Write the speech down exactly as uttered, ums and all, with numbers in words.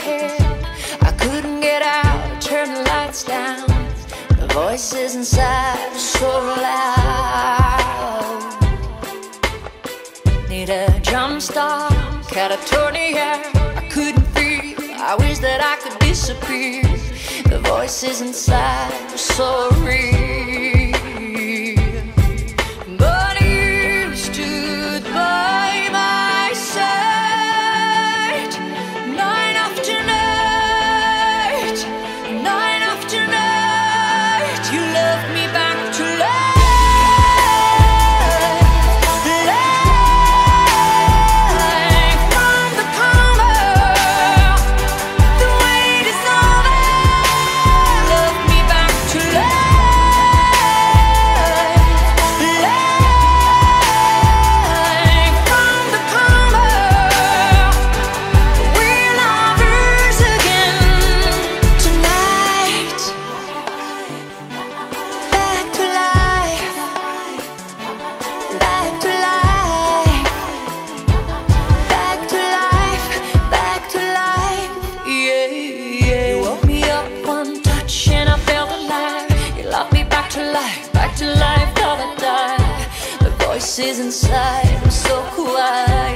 head. I couldn't get out, turn the lights down. The voices inside were so loud. Need a jump start, catatonia. I couldn't feel, I wish that I could disappear. The voices inside were so real. But you stood by my side, night after night, night after night. You loved me back to life. Back to life, thought I'd die. The voices inside were so quiet.